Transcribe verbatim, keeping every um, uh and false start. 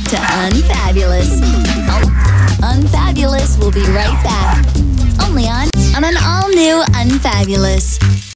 to Unfabulous. Unfabulous will be right back. Only on, on an all-new Unfabulous.